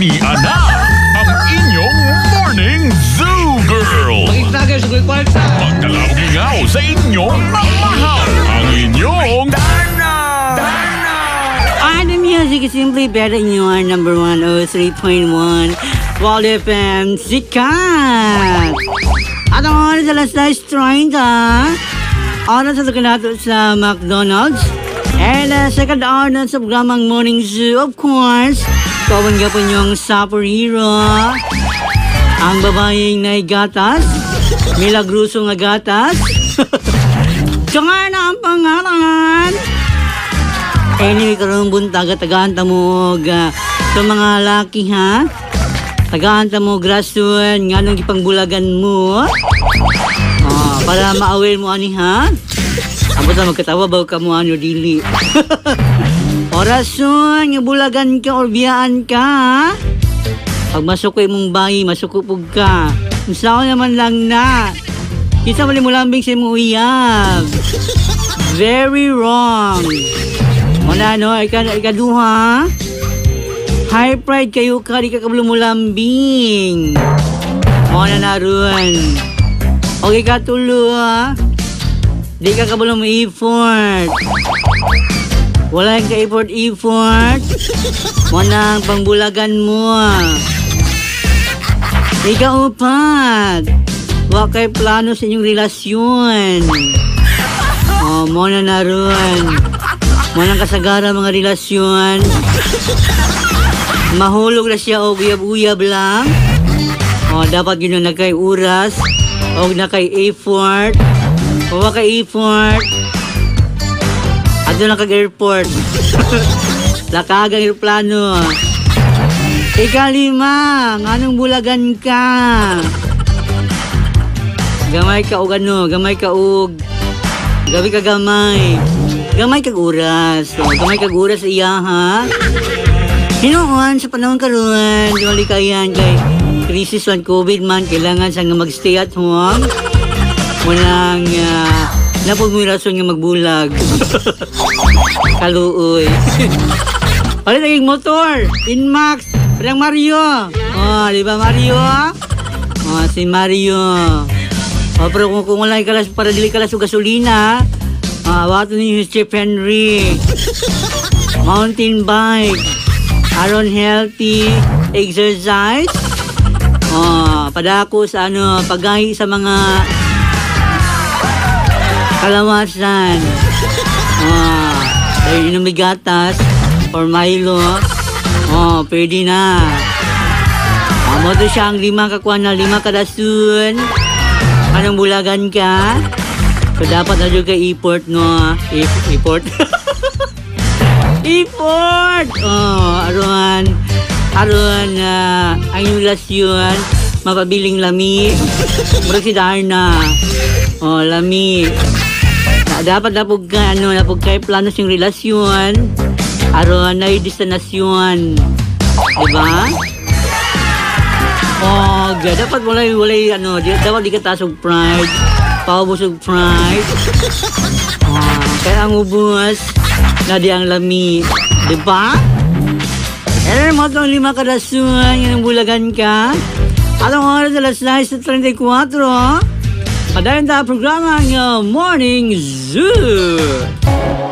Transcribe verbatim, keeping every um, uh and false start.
Ini ana ang inyong Morning Zoo Girl. Mag-istagay sa kuy kwarta. Magkalaw-ingaw sa inyong mamahaw. Ang inyong Dana! Dana! On the music is simply better in your number one oh three point one Wild F M Sikat. At ang oras alas diyes treinta. Oras sa nato sa McDonald's. And uh, second hour na sa programang Morning Zoo, of course. Kawan ka po yung superhero. Ang babaeng na gatas. Milagruso nga gatas. Tsaka na ang pangalan. Anyway, karong buntaga, tagaan ta mo uh, sa mga laki, ha? Tagaan ta mo grasun, nga nung ipangbulagan mo. Oh, para ma-aware mo ani, ha? Amo ta magkatawa ba ka mo ano dili. Orason, nga bulagan ka or biyaan ka, ha? Pag masukoy mong bayi, masukupog ka. Usaw naman lang na. Kita mali mo lambing sa mong uyab. Very wrong. Wala no, ika, ikaduha. High pride kayo ka, di ka kabalo mo lambing. Wala na ron. Okay ka tulo, ha? Di ka kabalo mo effort. Wala ka effort, effort. Wala ang pangbulagan mo. Ikaw upat. Wala kay plano sa inyong relasyon. Oh, muna na ron. Muna kasagara mga relasyon. Mahulog na siya o uyab-uyab lang. Oh, dapat yun na kay oras. O na kay effort. O kay effort. Ato na kag airport. Lakagang aeroplano. Ikalima, anong bulagan ka? Gamay ka og ano, gamay ka og gabi ka gamay. Gamay kag oras. So, gamay kag oras iya, ha? Hinoon sa panahon karon, di wali kayan kay krisis one COVID man, kailangan sa nga magstay at home. Walang uh, napog mo rason nga magbulag. Kaluoy. Palit naging motor. Inmax. Parang Mario. Oh, di ba Mario? Oh, si Mario. Oh, pero kung, kung wala kalas para dili kalas o gasolina, ah, wato ni Chef Henry. Mountain bike. Aron healthy exercise. Oh, padako sa ano, paggahi sa mga kalawasan. Oh, dahil inom may gatas or Milo. Oh, pwede na. Amo to siya ang lima kakuan na lima kadasun. Anong bulagan ka? So, dapat na dyan kay import, no? Import? Import! Oh, aron. Aron, uh, ang yung lasyon, mapabiling lami. Murag si Darna. Oh, lami. Na, dapat napog ka, ano, napog kay planos yung relasyon. Aron na yung destinasyon. Diba? Oh, dapat wala wala ano, dapat di ka tasog pride. Paubos og pride. Oh, kaya ang ubos na di ang lami. Diba? Eh, mo itong lima kadasun, yung bulagan ka. Atong oras alas diyes treinta-kuatro. Padayon ta programa ng Morning Zoo.